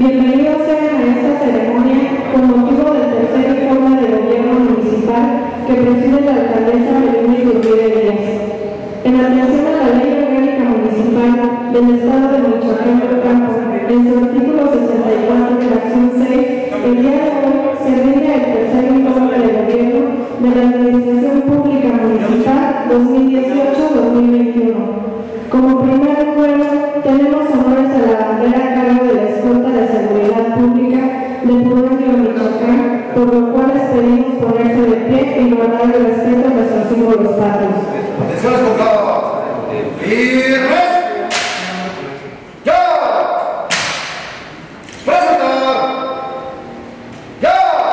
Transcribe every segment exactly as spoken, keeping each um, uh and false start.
Bienvenidos sean a esta ceremonia con motivo del tercer informe de gobierno municipal que preside la alcaldesa Melina Iturbide Díaz. En atención a la Ley Orgánica Municipal del Estado de Michoacán del Campo, en su artículo sesenta y cuatro, fracción seis, el día de hoy se rinde el tercer informe de gobierno de la Administración Pública Municipal dos mil dieciocho a dos mil veintiuno. Como primer pueblo, tenemos honores a la bandera a cargo de la escolta de seguridad pública del pueblo de Michoacán, por lo cual les pedimos ponerse de pie y guardar el respeto a nuestros símbolos patrios. Atención, escolta. ¡Firmes! ¡Ya! ¡Presentar! ¡Ya!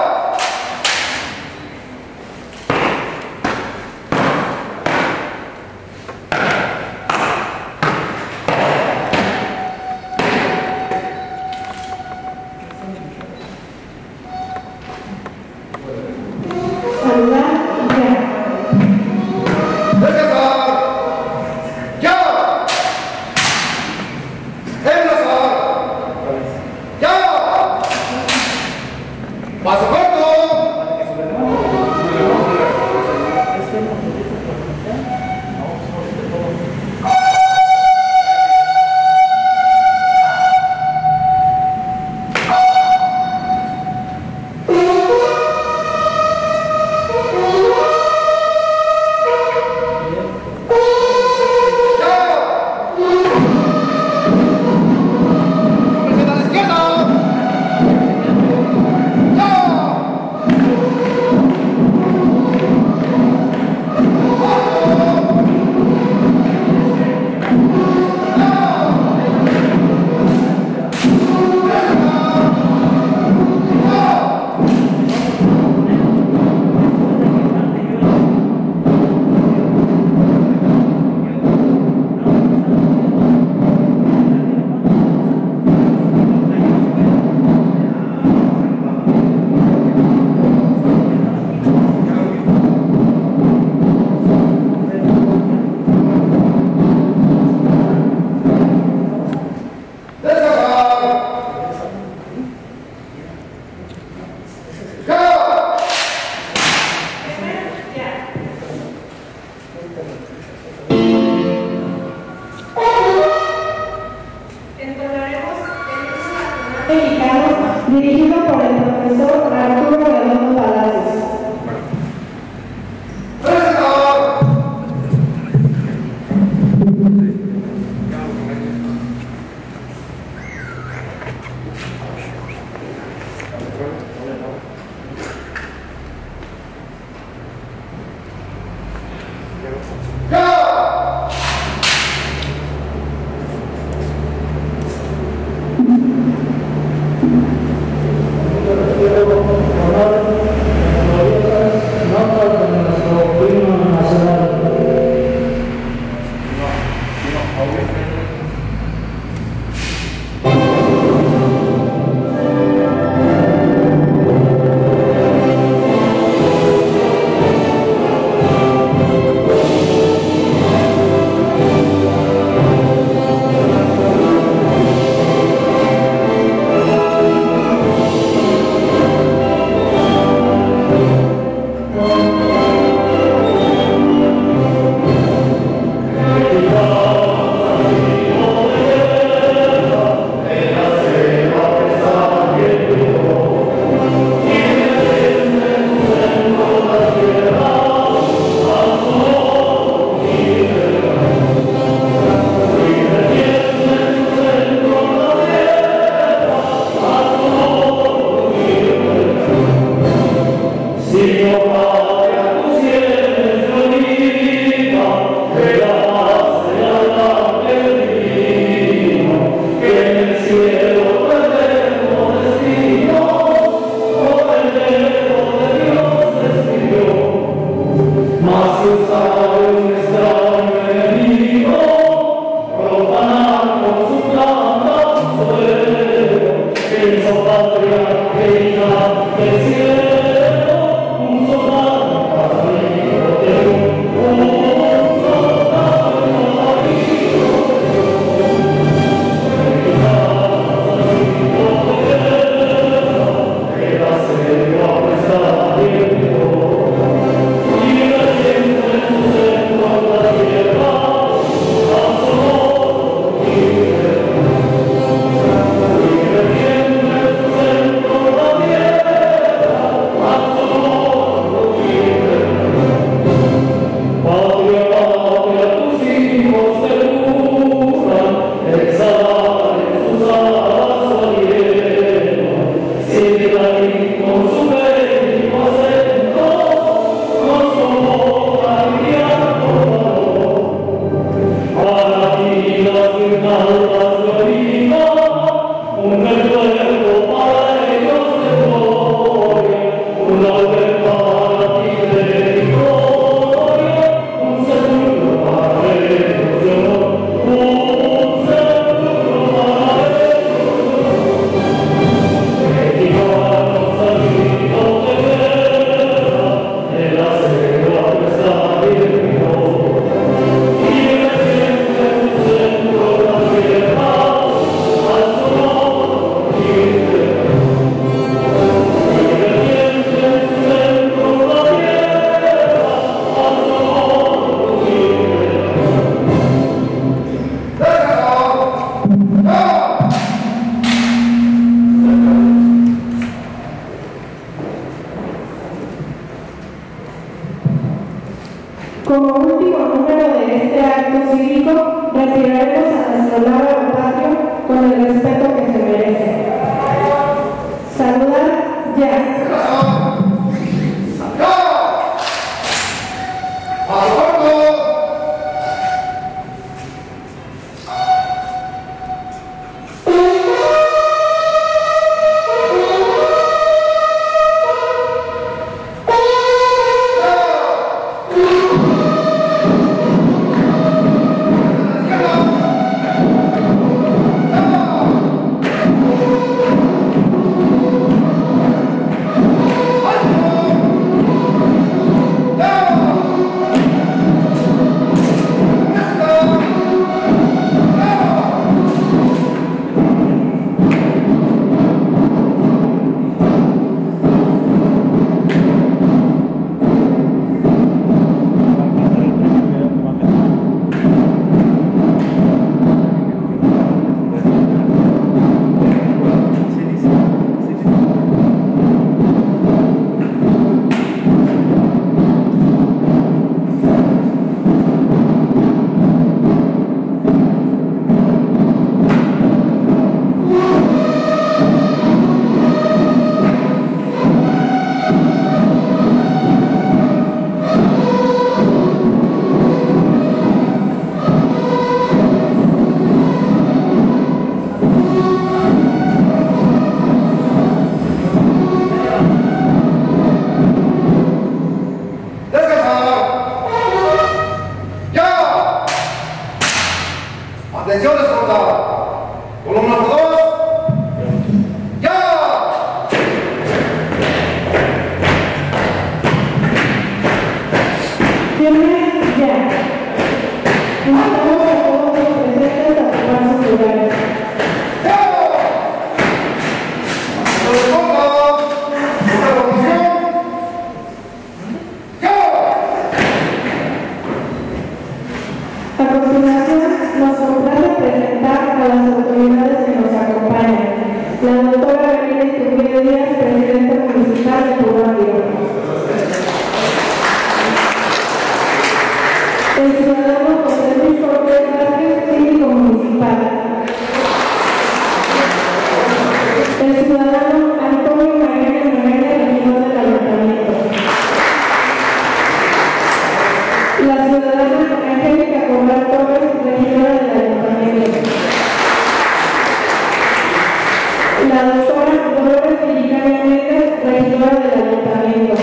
Saludar ya. ¡Descansar! ¡Ya! ¡Enlazar! ¡Ya! ¡Paso corto! Dirigido por el profesor Arturo Redondo Palacios. Patria, reina del cielo, un soldado. Como último número de este acto cívico, retiraremos a nuestro lábaro patrio con el respeto que se merece. Saludar ya. Atención, escolta. Columna por dos. ¡Ya! Firmes ya. Invitamos a todos los presentes a ocupar sus lugares. ¡Ya! ¡No escolta! ¡Nuestra comisión! ¡Ya! A continuación, nos complace presentar a las autoridades que nos acompañan. La doctora Gabriela Iturbide Díaz, presidenta municipal de Puebla. El ciudadano José Luis Cortés Vázquez, síndico municipal. El ciudadano Antonio Magaña Magaña, regidor del ayuntamiento. La ciudadana Angélica Corral Torres, regidora del ayuntamiento. La doctora Dolores Villicaña Méndez, regidora del ayuntamiento.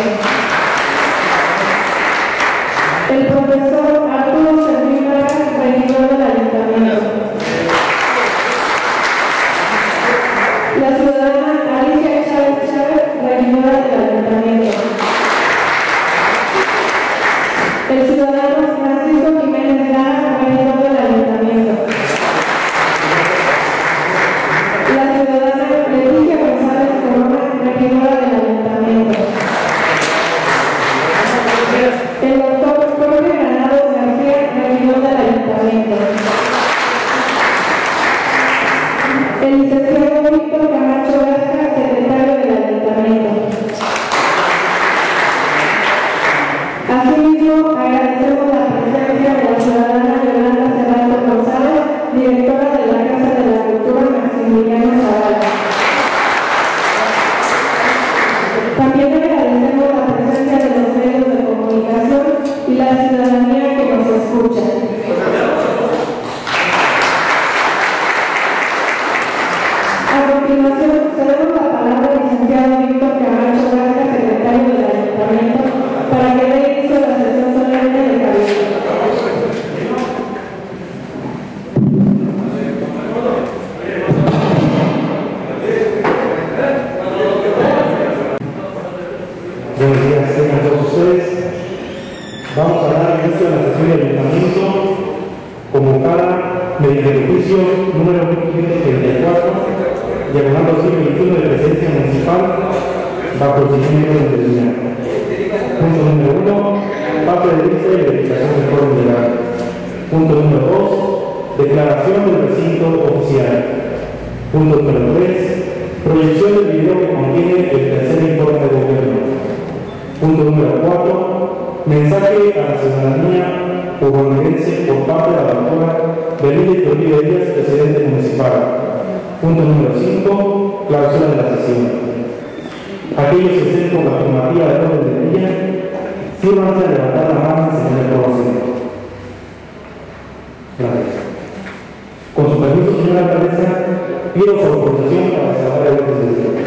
El profesor Arturo Servín Vargas, regidor del ayuntamiento. La ciudadana Alicia Chávez Chávez, regidora del ayuntamiento. El ciudadano Francisco Jiménez Lara, regidor del ayuntamiento. La ciudadana Leticia González Corona, regidora del ayuntamiento. El doctor Jorge Granados García, regidor del ayuntamiento. El licenciado Víctor Camacho Gasca, secretario del ayuntamiento. Asimismo, agradecemos la presencia de la ciudadana Yolanda Serrano González, directora de la Casa de la Cultura Maximiliano Zavala. También agradecemos la presencia de los medios de comunicación y la ciudadanía que nos escucha. A continuación, cedemos la palabra al licenciado Víctor Camacho Gasca, secretario del ayuntamiento, para que dé inicio a la sesión solemne de cabildo. Buenos días, tengan todos ustedes. Vamos a dar inicio a la sesión del ayuntamiento convocada mediante el juicio número mil quinientos treinta y cuatro, diagonal dos mil veintiuno de presencia municipal, bajo el procedimiento de determinado. Punto número uno, parte de lista y verificación del foro legal. Punto número dos, declaración del recinto oficial. Punto número tres, proyección del video que contiene el tercer informe de gobierno. Punto número cuatro, mensaje a la ciudadanía oronense por parte de la doctora Belinda Iturbide Díaz, presidente municipal. Punto número cinco, clausura de la sesión. Aquellos que estén por la afirmativa del orden del día, sírvanse a levantar la mano y se le conocen. Gracias. Con su permiso, señora alcaldesa, pido su autorización para cerrar el orden del día.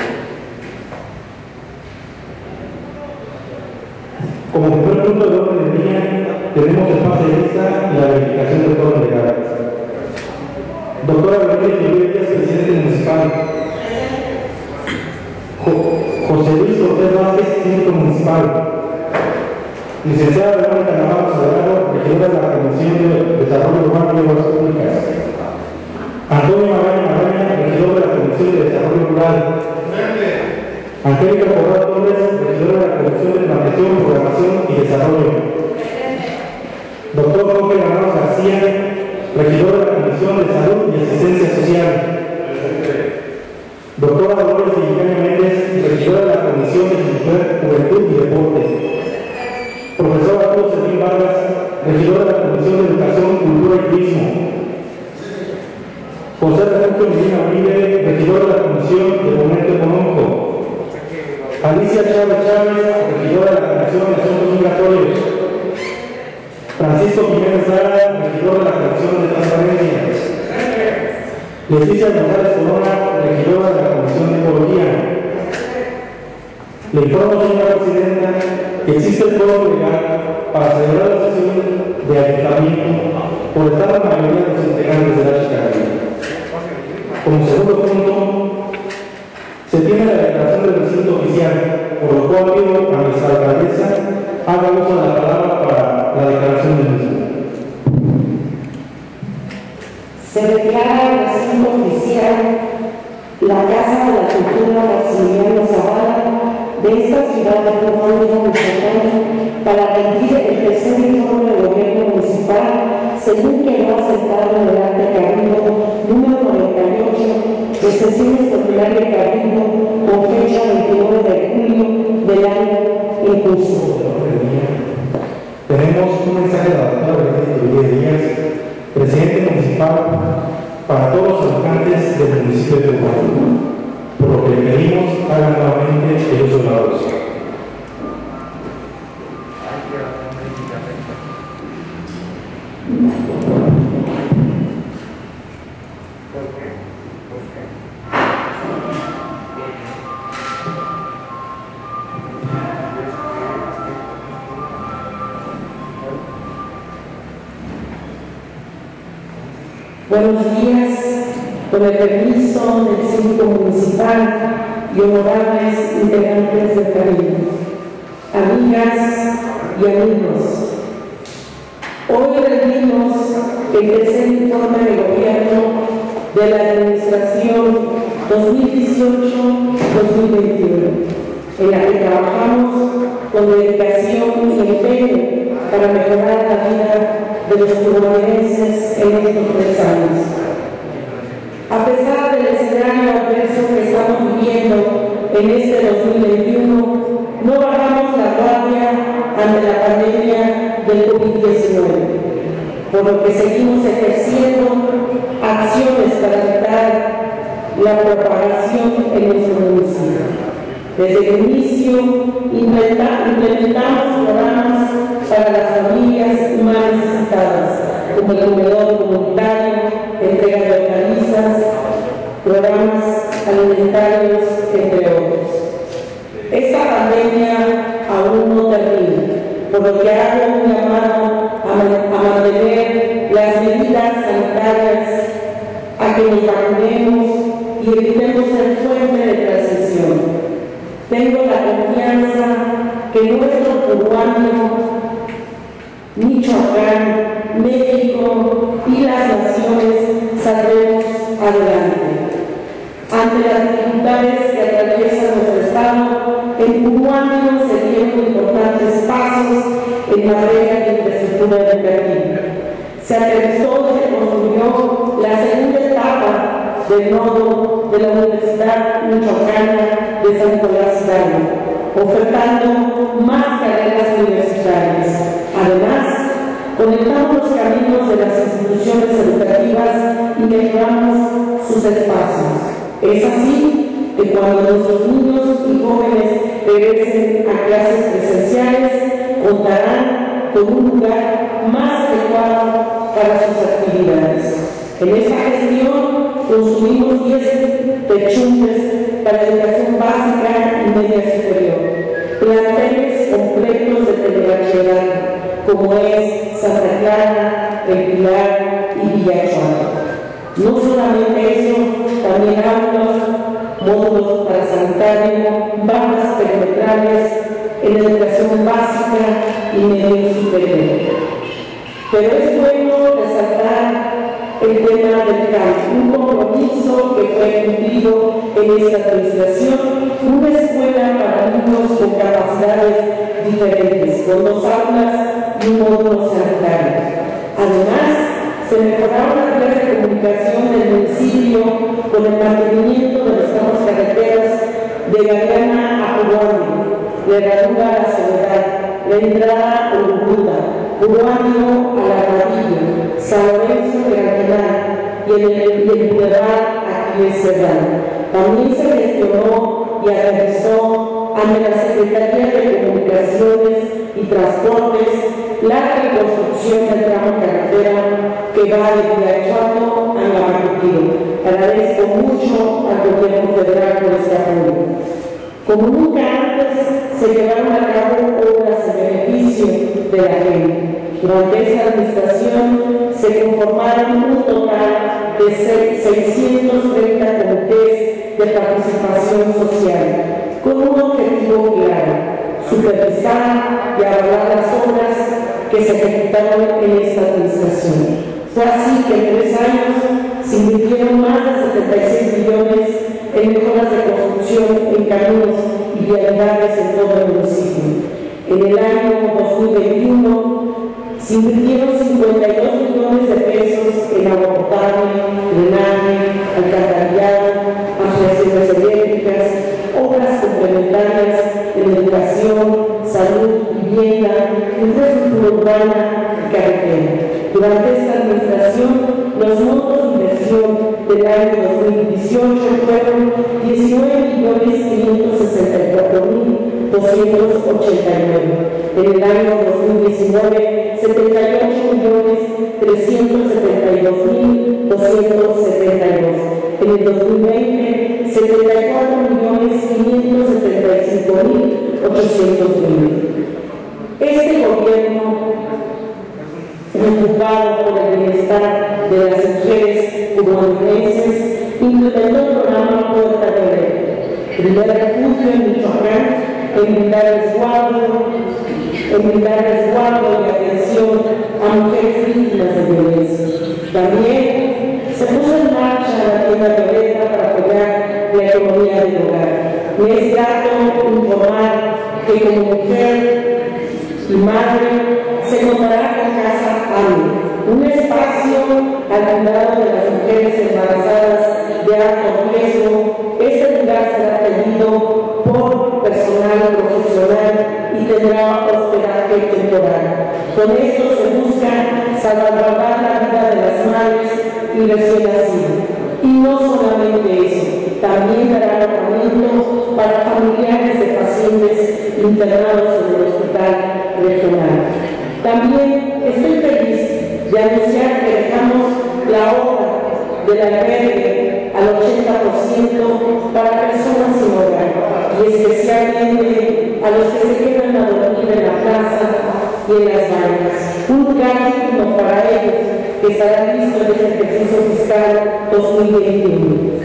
Como primer punto del orden del día, tenemos el pase de lista y la verificación del orden legal. Doctora Belinda Iturbide Díaz, presidente municipal. José Luis Ortez Vázquez, síndico municipal. Licenciada Verónica Navarro Sagrado, regidora de la Comisión de Desarrollo Urbano y Obras Públicas. Antonio Magaña Magaña, regidor de la Comisión de Desarrollo Rural. Angélica Corral Torres, regidora de la Comisión de Planeación, Programación y Desarrollo. Doctor Jorge Ganados García, regidor de la Comisión de Salud y Asistencia Social. Doctora Dolores Villaña Méndez, regidora de la Comisión de Juventud y Deporte. Profesor Arturo Servín Vargas, regidor de la Comisión de Educación, Cultura y Turismo. José Refugio Medina Uribe, regidor de la Comisión de Fomento Económico. Alicia Chávez Chávez, regidora de la Comisión de Asuntos Migratorios. Francisco Jiménez Lara, regidor de la Comisión de Transparencia. Leticia González Corona, regidora de la Comisión de Ecología. Le informo, señora presidenta, que existe el código legal para celebrar la sesión de ayuntamiento por estar la mayoría de los integrantes de la Chicago. Como segundo punto, se tiene la declaración del recinto oficial, por lo cual pido a nuestra alcaldesa haga uso de la palabra para la declaración del mismo. Se declara el recinto oficial la Casa de la Cultura Maximiliano Zavala de esta ciudad de Colombia, Michoacán, para rendir el tercer informe del gobierno municipal, según quedó asentado en el acta Cabildo número noventa y ocho de sesión extraordinaria de Cabildo con fecha veintinueve de julio del año en curso. Tenemos un mensaje de la doctora Belinda Iturbide Díaz, presidente municipal, para todos los habitantes del municipio de Tehuacán, por lo que le pedimos hagan nuevamente el uso de la voz. Buenos días, con el permiso del síndico municipal y honorables integrantes del Cabildo, amigas y amigos. Hoy rendimos el tercer informe de gobierno de la administración dos mil dieciocho dos mil veintiuno, en la que trabajamos con dedicación y empeño para mejorar la vida de los tubalenses en estos tres años. A pesar del escenario adverso que estamos viviendo en este dos mil veintiuno, no bajamos la guardia ante la pandemia del COVID diecinueve, por lo que seguimos ejerciendo acciones para evitar la propagación en nuestro municipio. Desde el inicio implementamos programas para las familias más necesitadas, como el comedor comunitario, entrega de hortalizas, programas alimentarios, entre otros. Esta pandemia aún no termina, por lo que hago un llamado a, a mantener las medidas sanitarias, a que nos vacunemos y evitemos ser fuente de transmisión. Tengo la confianza que nuestro Turbáneo, Michoacán, México y las naciones saldremos adelante. Ante las dificultades que atraviesa nuestro Estado, en Turbáneo se dieron importantes pasos en materia de infraestructura educativa. Se aterrizó y se construyó la segunda etapa del nodo de la Universidad Michoacana de San Nicolás Hidalgo, ofertando más carreras universitarias. sus espacios. Es así que cuando nuestros niños y jóvenes regresen a clases presenciales, contarán con un lugar más adecuado para sus actividades. En esta gestión construimos diez techumbre para educación básica y media superior, planteles completos de telebachillerato, como es Santa Clara, El Pilar y Villachuana. No solamente eso, también aulas, módulos para sanitario, barras perimetrales en educación básica y medio superior. Pero es bueno resaltar el tema del campo, un compromiso que fue cumplido en esta administración, una escuela para niños con capacidades diferentes, con dos aulas y un módulo sanitario. Además, se mejoraron las redes de comunicación del municipio con el mantenimiento de las nuevas carreteras de Galeana a Uruguay, de Herradura a La Soledad, la entrada a Uruguta, Uruguayo a La Radilla, San Lorenzo de Granada y el, y el Boulevard aquí en Serrano. También se gestionó y realizó ante la Secretaría de Comunicaciones y Transportes la reconstrucción del tramo carretera que va de Villachuana a Navarro. Agradezco mucho al Gobierno Federal por este apoyo. Como nunca antes se llevaron a cabo obras en beneficio de la gente. Durante esta administración se conformaron un total de seiscientos treinta comités de participación social, con un objetivo claro: supervisar y avalar las obras que se ejecutaron en esta administración. Fue así que en tres años se invirtieron más de setenta y seis millones en mejoras de construcción en caminos y vialidades en todo el municipio. En el año dos mil veintiuno se invirtieron cincuenta y dos millones de pesos en agua potable, drenaje, alcantarillado, ampliaciones eléctricas, obras complementarias en educación, salud, vivienda, infraestructura urbana y carretera. Durante esta administración, los montos de inversión del año dos mil dieciocho fueron diecinueve millones quinientos sesenta y cuatro mil doscientos ochenta y nueve. En el año dos mil diecinueve, setenta y ocho millones trescientos setenta y dos mil doscientos setenta y dos. En el dos mil veinte, setenta y cuatro millones quinientos setenta y cinco mil ochocientos mil. Este gobierno, preocupado por el bienestar de las mujeres uruguayenses, implementó el programa Puerta de Red, primer refugio en Michoacán, en brindar resguardo, en brindar resguardo y atención a mujeres víctimas de violencia. También se puso en marcha la tienda Violeta para apoyar la economía del hogar. Me es grato informar que como mujer y madre se contará con Casa Ame, un espacio al cuidado de las mujeres embarazadas de alto riesgo. Este lugar será atendido por personal profesional y tendrá hospedaje temporal. Con esto se busca salvaguardar la vida de las madres y recién nacidas. Y no solamente eso, también dará alojamiento para familiares de pacientes internados en el hospital regional. También estoy feliz de anunciar que dejamos la obra del albergue al ochenta por ciento para personas sin hogar, y especialmente a los que se quedan a dormir en la plaza y en las bancas. Un lugar digno para ellos que estará listo en el ejercicio fiscal dos mil veintiuno.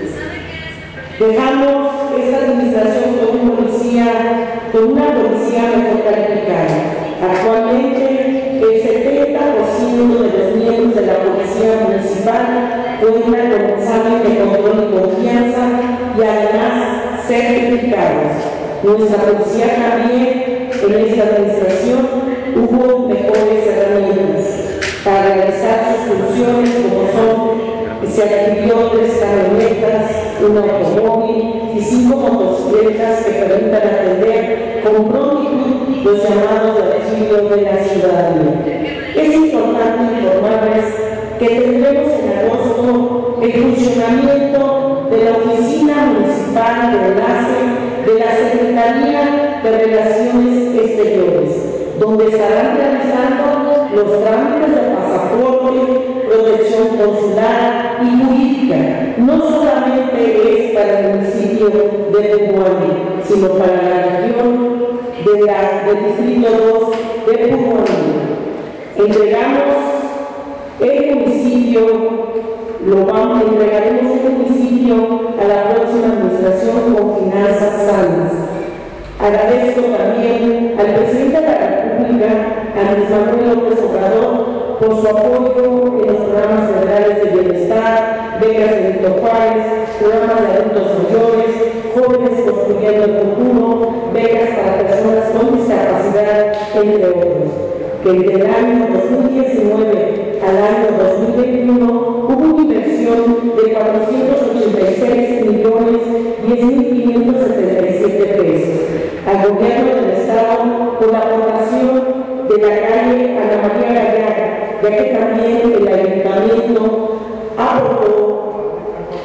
Dejamos esta administración con una policía, con una policía mejor calificada. Actualmente, el setenta por ciento de los miembros de la Policía Municipal cuentan con examen de control y confianza y además certificados. Nuestra policía también, en esta administración, hubo mejores herramientas para realizar sus funciones, como son: se adquirió tres camionetas, un automóvil y cinco motocicletas que permitan atender con prontitud los llamados de auxilio de la ciudadanía. Es importante informarles que tendremos en agosto el funcionamiento de la Oficina Municipal de Enlace de la Secretaría de Relaciones Exteriores, donde estarán realizando los trámites de pasaporte, protección consular y jurídica. No solamente es para el municipio de Puruándiro, sino para la región de la, del Distrito dos de Puruándiro. Entregamos el municipio, lo vamos, entregaremos el municipio a la próxima administración con finanzas sanas. Agradezco también al presidente de la República, Andrés Manuel López Obrador, por su apoyo en los programas federales de bienestar, becas de Benito Juárez, programas de adultos mayores, jóvenes construyendo el futuro, becas para personas con discapacidad, entre otros. Que desde el año dos mil diecinueve al año dos mil veintiuno hubo una inversión de cuatrocientos ochenta y seis millones diez mil quinientos setenta y siete pesos al gobierno del Estado por la aportación de la calle Ana María Gallardo, ya que también el ayuntamiento aportó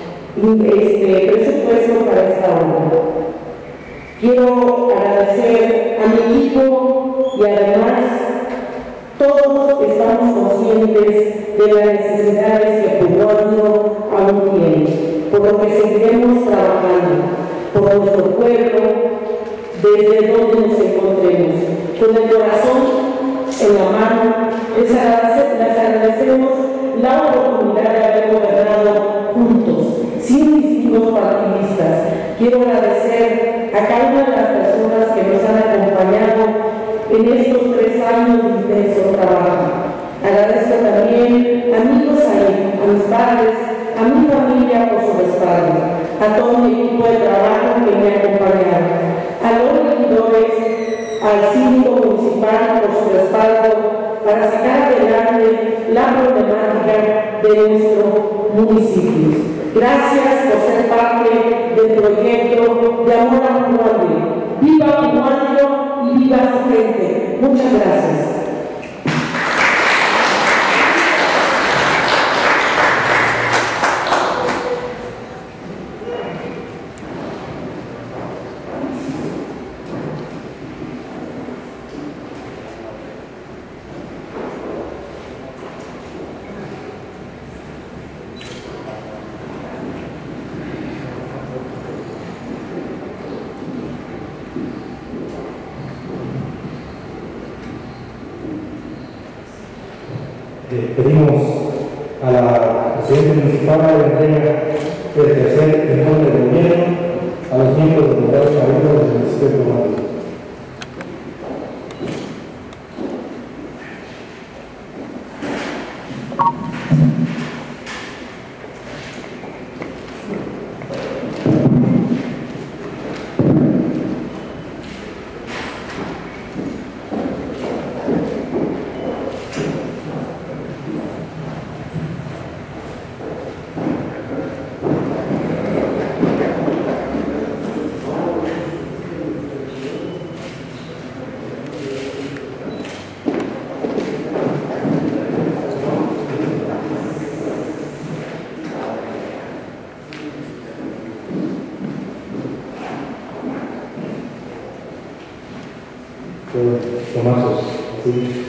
este presupuesto para esta obra. Quiero agradecer a mi equipo y además todos estamos conscientes de las necesidades que Puruándiro aún tiene, por lo que seguiremos trabajando por nuestro pueblo desde donde nos encontremos. Con el corazón en la mano, les agradecemos, les agradecemos la oportunidad de haber gobernado juntos, sin distintos partidistas. Quiero agradecer a cada una de las personas que nos han acompañado en estos tres años de intenso trabajo. Agradezco también amigos ahí, a mis padres, a mi familia por su respaldo, a todo mi equipo de trabajo que me ha acompañado, a los regidores, al síndico municipal por su respaldo para sacar adelante la problemática de nuestro municipio. Gracias por ser parte del proyecto de Amor a Puruándiro. ¡Viva Puruándiro y viva su gente! Muchas gracias. Pedimos a la presidenta municipal de la entrega del tercer informe de gobierno a los miembros del Estado Cabildo del municipio de Puruándiro. Tomazos, ¿sí?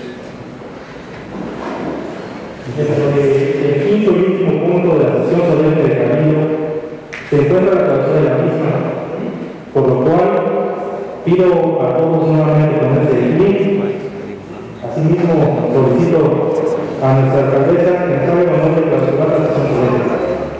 El quinto y último punto de la sesión solemne de Cabildo se encuentra la clausura de la misma, por lo cual pido a todos nuevamente ponerse de pie. Asimismo, solicito a nuestra alcaldesa que nos haga el honor de clausurar la sesión solemne.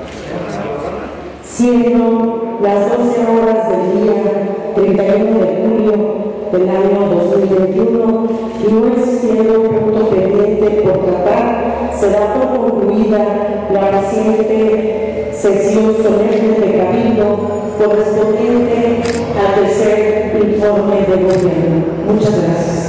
Siendo las doce horas del día treinta y uno de julio del año dos mil veintiuno y no existiendo punto pendiente por tratar, será por concluida la reciente sesión solemne de Cabildo correspondiente al tercer informe de gobierno. Muchas gracias.